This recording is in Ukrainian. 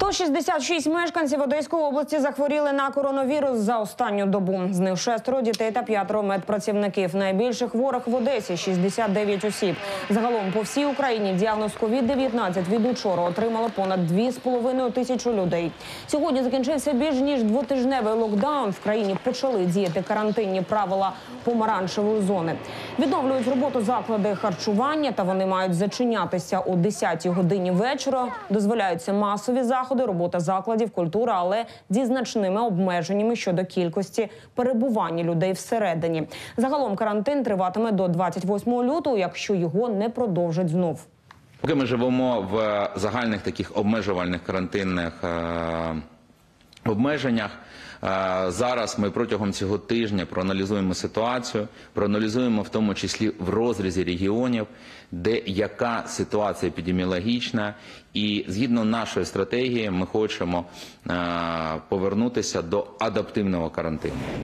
166 мешканців Одеської області захворіли на коронавірус за останню добу. З них 6 дітей та 5 медпрацівників. Найбільше хворих в Одесі – 69 осіб. Загалом по всій Україні діагноз COVID-19 від учора отримало понад 2,5 тисячі людей. Сьогодні закінчився більш ніж двотижневий локдаун. В країні почали діяти карантинні правила помаранчевої зони. Відновлюють роботу заклади харчування, та вони мають зачинятися о 10-й годині вечора. Дозволяються масові заходи, робота закладів культури, але зі значними обмеженнями щодо кількості перебування людей всередині. Загалом карантин триватиме до 28 лютого, якщо його не продовжать знов. Поки ми живемо в загальних таких обмежувальних карантинних обмеженнях, зараз ми протягом цього тижня проаналізуємо ситуацію, проаналізуємо в тому числі в розрізі регіонів, де яка ситуація епідеміологічна, і згідно нашої стратегії ми хочемо повернутися до адаптивного карантину.